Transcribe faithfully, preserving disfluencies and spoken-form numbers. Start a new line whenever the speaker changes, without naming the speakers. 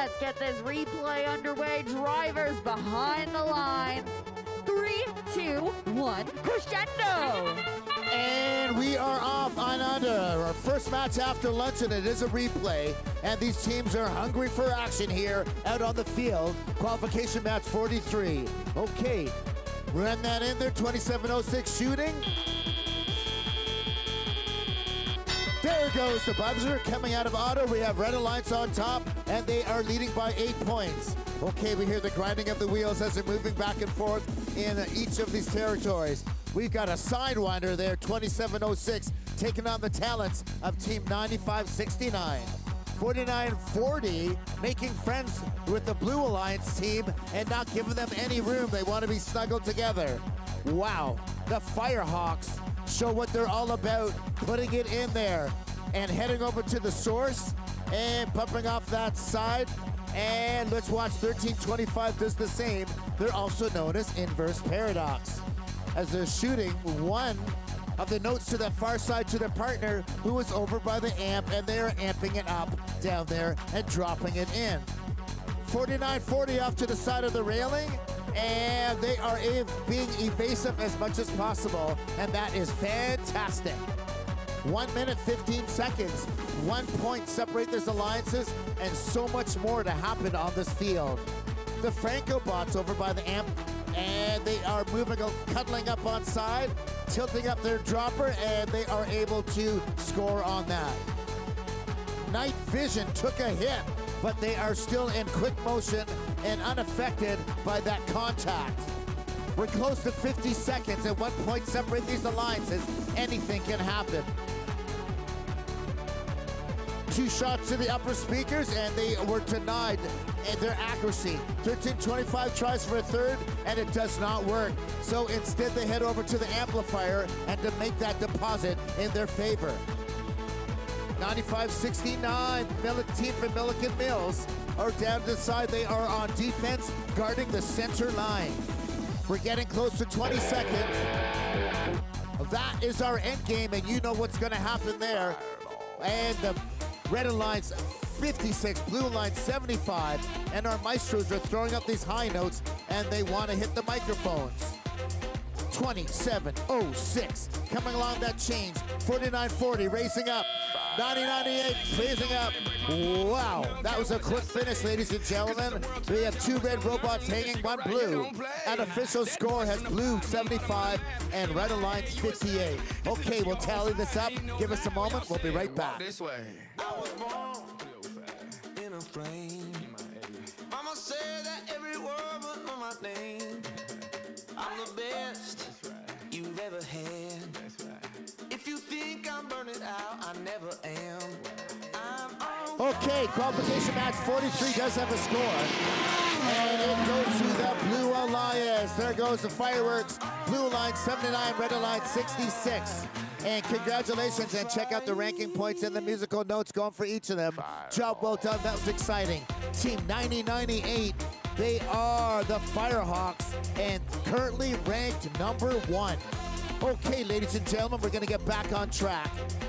Let's get this replay underway. Drivers behind the lines. Three, two, one, crescendo!
And we are off on under. Our first match after lunch, and it is a replay. And these teams are hungry for action here out on the field. Qualification match forty-three. Okay, run that in there, twenty-seven oh six shooting. There goes the buzzer coming out of auto. We have Red Alliance on top, and they are leading by eight points. Okay, we hear the grinding of the wheels as they're moving back and forth in each of these territories. We've got a Sidewinder there, twenty-seven oh six, taking on the talents of Team ninety-five sixty-nine. forty-nine forty, making friends with the Blue Alliance team and not giving them any room. They want to be snuggled together. Wow, the Firehawks show what they're all about, putting it in there and heading over to the source and pumping off that side. And let's watch thirteen twenty-five does the same. They're also known as Inverse Paradox, as they're shooting one of the notes to the far side to their partner who is over by the amp, and they are amping it up down there and dropping it in. forty-nine forty off to the side of the railing, and they are ev being evasive as much as possible, and that is fantastic. One minute, fifteen seconds. One point separate these alliances, and so much more to happen on this field. The Franco bots over by the amp, and they are moving, cuddling up on side, tilting up their dropper, and they are able to score on that. Night Vision took a hit, but they are still in quick motion and unaffected by that contact. We're close to fifty seconds, and one point separate these alliances. Anything can happen. Two shots to the upper speakers, and they were denied in their accuracy. thirteen twenty-five tries for a third, and it does not work. So instead, they head over to the amplifier and to make that deposit in their favor. ninety-five sixty-nine, team from Milliken Mills are down to the side. They are on defense, guarding the center line. We're getting close to twenty seconds. That is our end game, and you know what's going to happen there. And the Red Alliance fifty-six, Blue Alliance seventy-five, and our maestros are throwing up these high notes, and they want to hit the microphones. twenty-seven oh six, coming along that change. forty-nine forty, racing up. ninety ninety-eight, raising up. Wow, that was a quick finish, ladies and gentlemen. We have two red robots hanging, one blue. An official score has Blue seventy-five and Red Alliance fifty-eight. Okay, we'll tally this up. Give us a moment. We'll be right back.
I was born in a flame. Mama said that every word was on my name. I'm the best you've ever had. If you think I'm burning out, I never am. I'm on.
Okay, qualification match forty-three does have a score. And it goes to the Blue Alliance. There goes the fireworks. Blue Alliance seventy-nine, Red Alliance sixty-six. And congratulations, and check out the ranking points and the musical notes going for each of them. Job well done, that was exciting. Team ninety ninety-eight, they are the Firehawks and currently ranked number one. Okay, ladies and gentlemen, we're gonna get back on track.